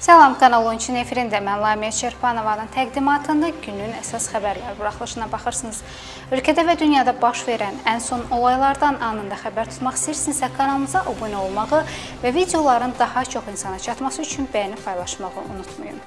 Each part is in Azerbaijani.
Salam, Kanal 13-ün efirində mən Lamiyə Çerpanovanın təqdimatında günün əsas xəbərlər buraxılışına baxırsınız. Ölkədə və dünyada baş verən ən son olaylardan anında xəbər tutmaq istəyirsinizsə kanalımıza abunə olmağı və videoların daha çox insana çatması üçün bəyənib paylaşmağı unutmayın.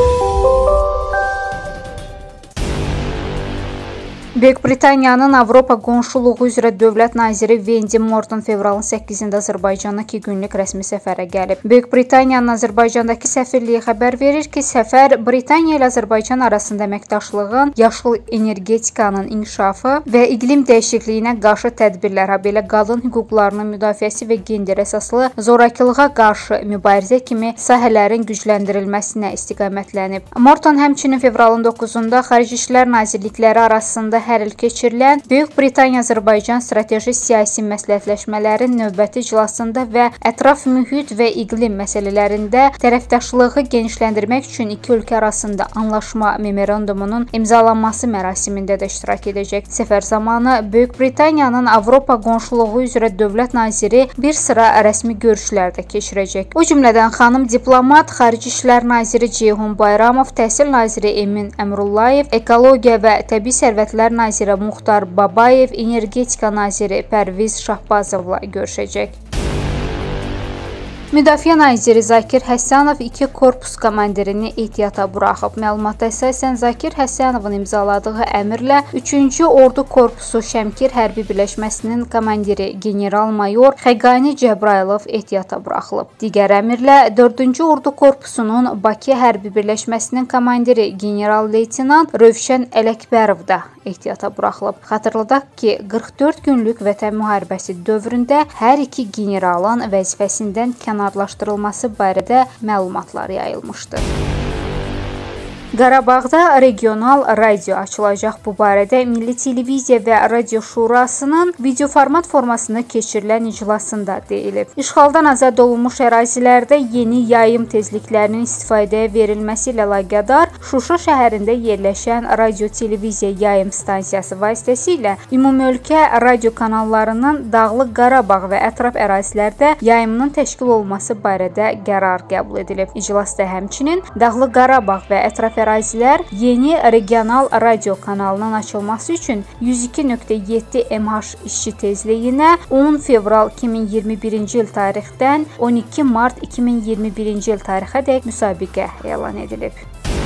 Böyük Britaniyanın Avropa qonşuluğu üzrə dövlət naziri Wendy Morton fevralın 8-də Azərbaycana 2 günlük rəsmi səfərə gəlib. Böyük Britaniyanın Azərbaycandakı səfirliyi xəbər verir ki, səfər Britaniya ilə Azərbaycan arasında əməkdaşlığın, yaşıl energetikanın inkişafı və iqlim dəyişikliyinə qarşı tədbirlər, habelə qadın hüquqlarının müdafiəsi və gender əsaslı zorakılığa qarşı mübarizə kimi sahələrin gücləndirilməsinə istiqamətlənib. Morton həmçinin fevralın 9-da Xarici İşlər Nazirlikləri arasında hər il keçirilən Böyük Britaniya-Azərbaycan strateji siyasi məsləhətləşmələrin növbəti iclasında və ətraf mühit və iqlim məsələlərində tərəfdaşlığı genişləndirmək üçün iki ölkə arasında anlaşma memorandumunun imzalanması mərasimində də iştirak edəcək. Səfər zamanı Böyük Britaniyanın Avropa qonşuluğu üzrə dövlət naziri bir sıra rəsmi görüşlər də keçirəcək. O cümlədən xanım diplomat, Xarici İşlər naziri Ceyhun Bayramov, Təhsil naziri Emin Əmrullayev, Ekologiya və Təbii Sərvətlər naziri Muxtar Babayev, energetika naziri Pərviz Şahbazovla görüşəcək. Müdafiə naziri Zakir Həsənov 2 korpus komandirini ehtiyata buraxıb. Məlumata əsasən Zakir Həsənovun imzaladığı əmrlə 3-cü Ordu Korpusu Şəmkir Hərbi Birləşməsinin komandiri general-mayor Xəqani Cəbrailov ehtiyata buraxılıb. Digər əmrlə 4-cü Ordu Korpusunun Bakı Hərbi Birləşməsinin komandiri general-leytenant Rövşən Ələkbərov da ehtiyata buraxılıb. Xatırladaq ki, 44 günlük Vətən müharibəsi dövründə hər iki generalın vəzifəsindən kənarlaşdırılması barədə məlumatlar yayılmışdı. Qarabağda regional radio açılacaq. Bu barədə Milli Televiziya və Radio Şurasının videoformat formasında keçirilən iclasında deyilib. İşğaldan azad olunmuş ərazilərdə yeni yayım tezliklərinin istifadəyə verilməsi ilə əlaqədar Şuşa şəhərində yerləşən radio-televiziya yayım stansiyası vasitəsilə ümumölkə radio kanallarının Dağlıq Qarabağ və ətraf ərazilərdə yayımının təşkil olunması barədə qərar qəbul edilib. İclasda həmçinin Dağlıq Qarabağ və ətraf ərazilər yeni regional radio kanalının açılması üçün 102.7 MH işçi tezliyinə 10 fevral 2021-ci il tarixdən 12 mart 2021-ci il tarixədək müsabiqə elan edilib.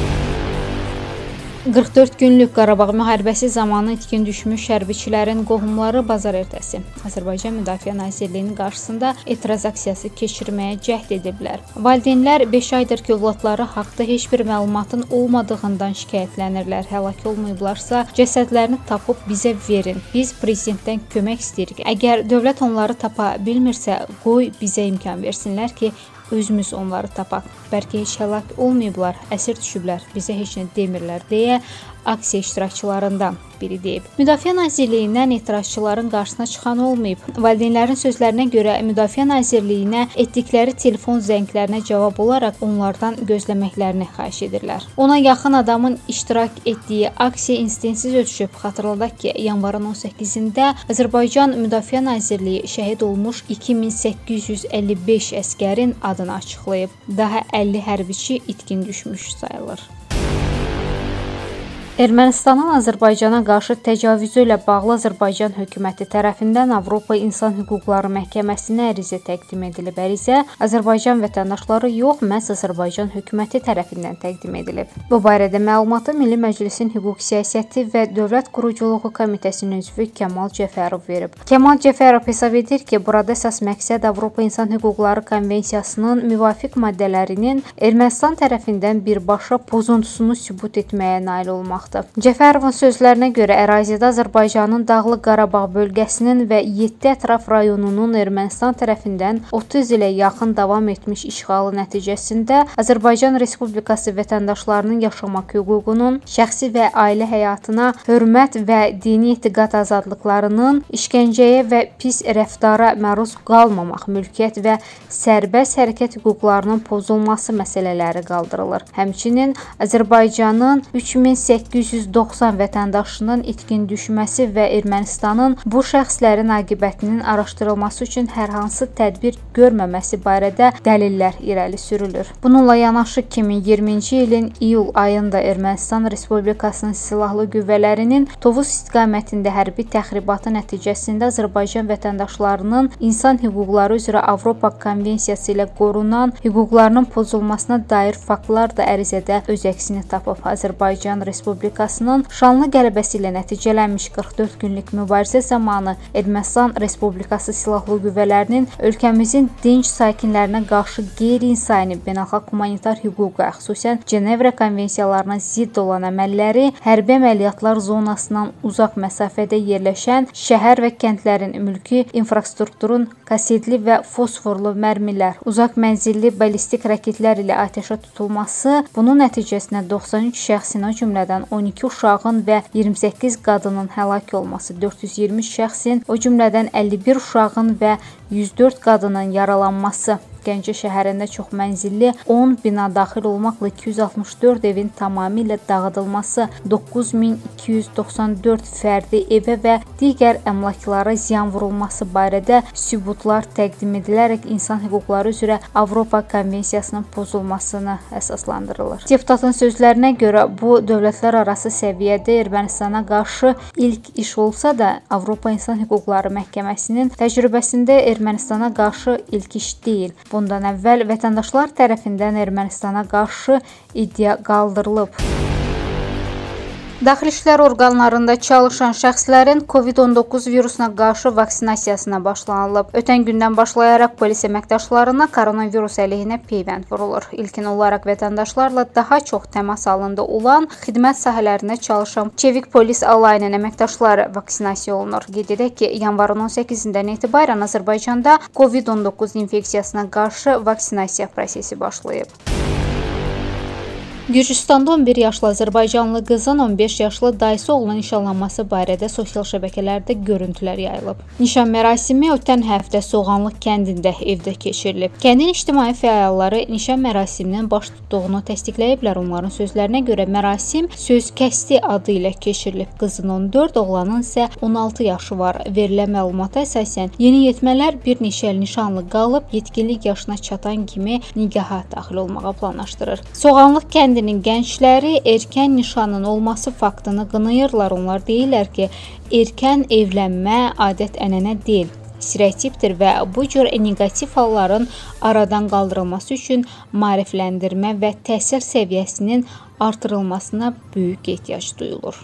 44 günlük Qarabağ müharibəsi zamanı itkin düşmüş hərbiçilərin qohumları bazar ertəsi Azərbaycan Müdafiə Nazirliyinin qarşısında etiraz aksiyası keçirməyə cəhd ediblər. Valideynlər 5 aydır ki, övladları haqda heç bir məlumatın olmadığından şikayətlənirlər. Həlak olmayıblarsa, cəsədlərini tapıb bizə verin. Biz prezidentdən kömək istəyirik. Əgər dövlət onları tapa bilmirsə, qoy bizə imkan versinlər ki, özümüz onları tapaq. Bəlkə heç həlak olmayıblar, əsir düşüblər, bizə heç nə demirlər deyə aksiya iştirakçılarından biri deyib. Müdafiə Nazirliyindən etirazçıların qarşısına çıxan olmayıb. Valideynlərin sözlərinə görə Müdafiə Nazirliyinə etdikləri telefon zənglərinə cavab olaraq onlardan gözləməklərini xahiş edirlər. Ona yaxın adamın iştirak etdiyi aksiya insidentsiz ötüşüb. Xatırladaq ki, yanvarın 18-də Azərbaycan Müdafiə Nazirliyi şəhid olmuş 2855 əskərin adını açıqlayıb. Daha 50 hərbiçi itkin düşmüş sayılır. Ermənistanın Azərbaycana qarşı təcavüzü ilə bağlı Azərbaycan hökuməti tərəfindən Avropa İnsan Hüquqları Məhkəməsinə ərizə təqdim edilib. Ərizə Azərbaycan vətəndaşları yox, məhz Azərbaycan hökuməti tərəfindən təqdim edilib. Bu barədə məlumatı Milli Məclisin Hüquq Siyasəti və Dövlət Quruculuğu Komitəsinin üzvü Kəmal Cəfərov verib. Kəmal Cəfərov hesab edir ki, burada əsas məqsəd Avropa İnsan Hüquqları Konvensiyasının müvafiq maddələrinin Ermənistan tərəfindən birbaşa pozuntusunu sübut etməyə nail olmaq. Cəfərovun sözlərinə görə ərazidə Azərbaycanın Dağlıq Qarabağ bölgəsinin və 7 ətraf rayonunun Ermənistan tərəfindən 30 ilə yaxın davam etmiş işğalı nəticəsində Azərbaycan Respublikası vətəndaşlarının yaşamaq hüququnun, şəxsi və ailə həyatına hörmət və dini etiqad azadlıqlarının, işgəncəyə və pis rəftara məruz qalmamaq, mülkiyyət və sərbəst hərəkət hüquqlarının pozulması məsələləri qaldırılır. Həmçinin Azərbaycanın 3800 890 vətəndaşının itkin düşməsi və Ermənistanın bu şəxslərin aqibətinin araşdırılması üçün hər hansı tədbir görməməsi barədə dəlillər irəli sürülür. Bununla yanaşı 2020-ci ilin iyul ayında Ermənistan Respublikasının silahlı qüvvələrinin Tovuz istiqamətində hərbi təxribatı nəticəsində Azərbaycan vətəndaşlarının insan hüquqları üzrə Avropa Konvensiyası ilə qorunan hüquqlarının pozulmasına dair faktlar da ərizədə öz əksini tapıb. Azərbaycan Respublikasının şanlı qələbəsi ilə nəticələnmiş 44 günlük mübarizə zamanı Ermənistan Respublikası silahlı qüvvələrinin ölkəmizin dinc sakinlərinə qarşı qeyri-insani beynəlxalq humanitar hüquqa, xüsusən Cenevrə konvensiyalarına zidd olan əməlləri, hərbi əməliyyatlar zonasından uzaq məsafədə yerləşən şəhər və kəndlərin mülki infrastrukturun kasetli və fosforlu mərmilər, uzaq mənzilli ballistik raketlər ilə atəşə tutulması, bunun nəticəsində 93 şəxsin, o cümlədən 12 uşağın və 28 qadının həlak olması, 420 şəxsin, o cümlədən 51 uşağın və 104 qadının yaralanması, Gəncə şəhərində çox mənzilli 10 bina daxil olmaqla 264 evin tamamilə dağıdılması, 9294 fərdi evə və digər əmlaklara ziyan vurulması barədə sübutlar təqdim edilərək insan hüquqları üzrə Avropa Konvensiyasının pozulmasını əsaslandırılır. Deputatın sözlərinə görə bu dövlətlər arası səviyyədə Ermənistana qarşı ilk iş olsa da, Avropa İnsan Hüquqları Məhkəməsinin təcrübəsində Ermənistana qarşı ilk iş deyil. Bundan əvvəl vətəndaşlar tərəfindən Ermənistana qarşı iddia qaldırılıb. Daxili İşlər orqanlarında çalışan şəxslərin COVID-19 virusuna qarşı vaksinasiyasına başlanılıb. Ötən gündən başlayaraq polis əməkdaşlarına koronavirus əleyhinə peyvənd vurulur. İlkin olaraq vətəndaşlarla daha çox təmas halında olan xidmət sahələrində çalışan Çevik Polis Alayının əməkdaşları vaksinasiya olunur. Qeyd edək ki, yanvarın 18-dən etibarən Azərbaycanda COVID-19 infeksiyasına qarşı vaksinasiya prosesi başlayıb. Gürcüstanda 11 yaşlı Azərbaycanlı qızın 15 yaşlı dayısı oğluna nişanlanması barədə sosial şəbəkələrdə görüntülər yayılıb. Nişan mərasimi ötən həftə Soğanlıq kəndində evdə keçirilib. Kəndin ictimai fəalları nişan mərasiminin baş tutduğunu təsdiqləyiblər. Onların sözlərinə görə mərasim söz kəsti adı ilə keçirilib. Qızın 14, oğlanın isə 16 yaşı var. Verilən məlumata əsasən yeniyetmələr bir neçə il nişanlı qalıb, yetkinlik yaşına çatan kimi nikaha daxil olmağa planlaşdırır. Soğanlıq kəndinin gəncləri erkən nişanın olması faktını qınayırlar. Onlar deyirlər ki, erkən evlənmə adət-ənənə deyil, stereotipdir və bu cür negativ halların aradan qaldırılması üçün maarifləndirmə və təhsil səviyyəsinin artırılmasına böyük ehtiyac duyulur.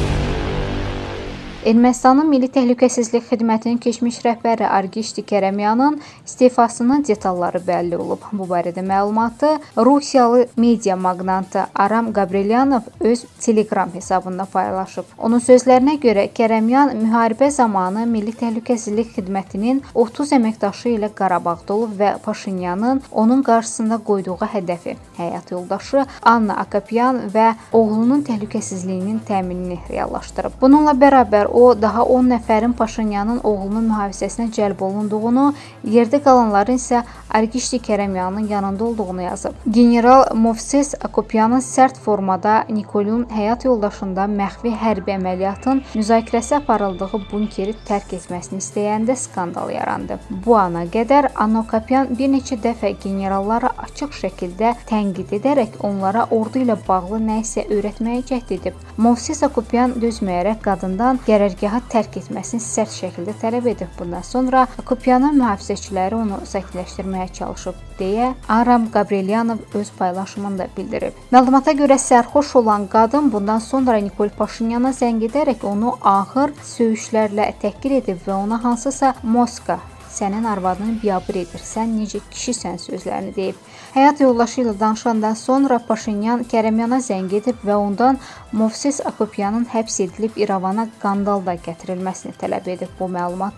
Ermənistanın Milli Təhlükəsizlik Xidmətinin keçmiş rəhbəri Argishti Kərəmyanın istefasının detalları bəlli olub. Bu barədə məlumatı Rusiyalı media maqnatı Aram Gabrelyanov öz Telegram hesabında paylaşıb. Onun sözlərinə görə Kərəmyan müharibə zamanı Milli Təhlükəsizlik Xidmətinin 30 əməkdaşı ilə Qarabağda olub və Paşinyanın onun qarşısında qoyduğu hədəfi, həyat yoldaşı Anna Akopyan və oğlunun təhlükəsizliyinin təminini reallaşdırıb. Bununla bərabər o, daha 10 nəfərin Paşinyanın oğlunun mühafizəsinə cəlb olunduğunu, yerdə qalanların isə Argishti Kərəmyanın yanında olduğunu yazıb. General Movses Akopyanın sərt formada Nikolun həyat yoldaşında məxfi hərbi əməliyyatın müzakirəsi aparıldığı bunkeri tərk etməsini istəyəndə skandal yarandı. Bu ana qədər Anna Akopyan bir neçə dəfə generallara açıq şəkildə tənqid edərək onlara ordu ilə bağlı nə isə öyrətməyə cəhd edib. Movses Akopyan dözməyərək qadından qərargahı tərk etməsini sərt şəkildə tələb edib. Bundan sonra Akopyanın mühafizəçiləri onu sakitləşdirməyə çalışıb, deyə Aram Gabrelyanov öz paylaşımında bildirib. Məlumata görə sərxoş olan qadın bundan sonra Nikol Paşinyana zəng edərək onu ağır söyüşlərlə təhqir edib və ona hansısa Moskva, sənin arvadını biabır edir, sən necə kişisən sözlərini deyib. Həyat yoldaşı ilə danışandan sonra Paşinyan Kərəmyana zəng edib və ondan Movses Akopyanın həbs edilib İrəvana qandalda gətirilməsini tələb edib. Bu məlumatı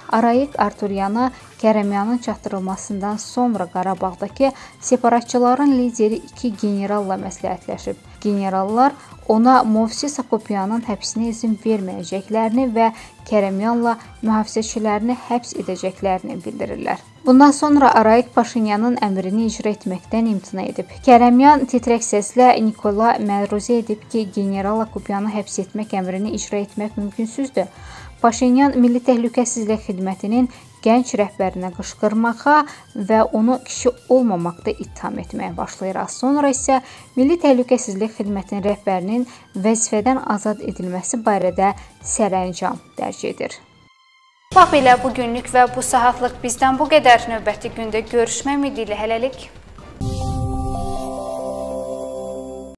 Arayik Arturyanı Kərəmyanın çatdırılmasından sonra Qarabağdakı separatçıların lideri 2 generalla məsləhətləşib. Generallar ona Movses Akopyanın həbsinə izin verməyəcəklərini və Kərəmyanla mühafizəçilərini həbs edəcəklərini bildirirlər. Bundan sonra Arayik Paşinyanın əmrini icra etməkdən imtina edib. Kərəmyan titrək səslə Nikola məruzə edib ki, general Akopyanı həbs etmək əmrini icra etmək mümkünsüzdür. Paşinyan Milli Təhlükəsizlik Xidmətinin gənc rəhbərinə qışqırmağa və onu kişi olmamaqda ittiham etməyə başlayır. Az sonra isə Milli Təhlükəsizlik Xidmətinin rəhbərinin vəzifədən azad edilməsi barədə sərəncam dərc edir. Bax belə bugünlük və bu saatlıq bizdən bu qədər. Növbəti gündə görüşmək ümidi ilə hələlik.